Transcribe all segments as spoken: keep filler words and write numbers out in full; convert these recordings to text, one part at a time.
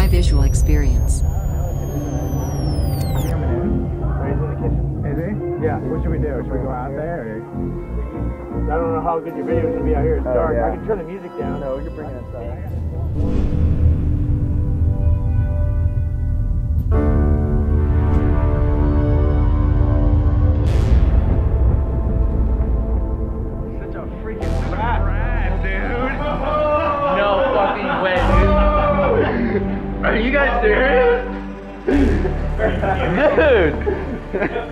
visual experience. Yeah, what should we do? Should we go out there? Or? I don't know how good your video is going to be out here. It's Oh, dark. yeah. I can turn the music down. No, we can bring it inside. Such a freaking rat, dude. No fucking way, dude. Are you guys serious? Dude.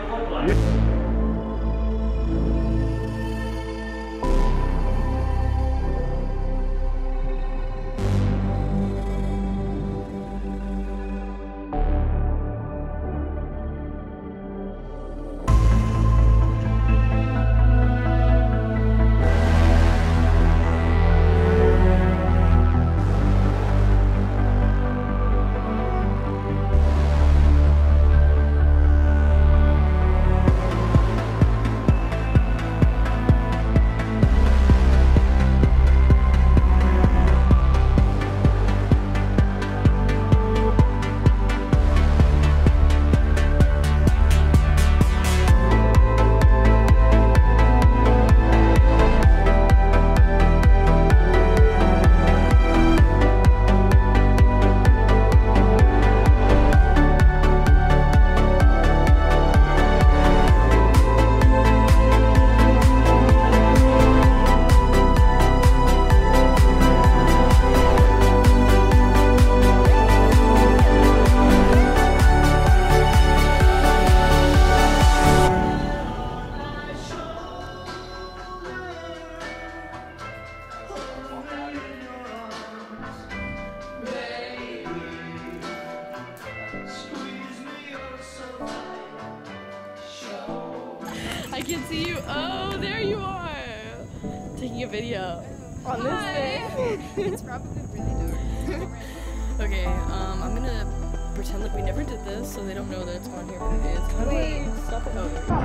I can see you. Oh, there you are. Taking a video on this thing. It's probably really dark. Okay, um, I'm gonna pretend like we never did this so they don't know that it's on here, but it is. How do I stop it? Oh,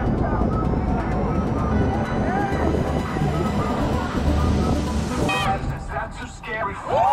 Is that too scary?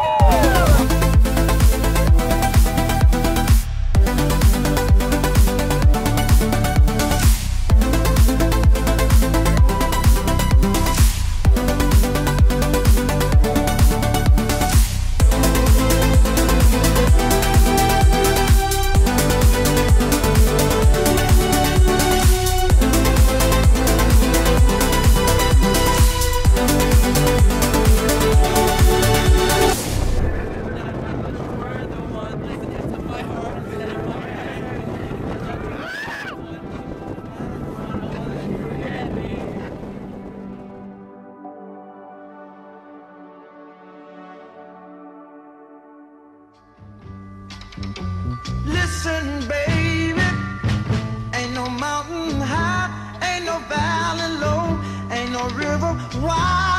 Listen, baby, ain't no mountain high, ain't no valley low, ain't no river wide.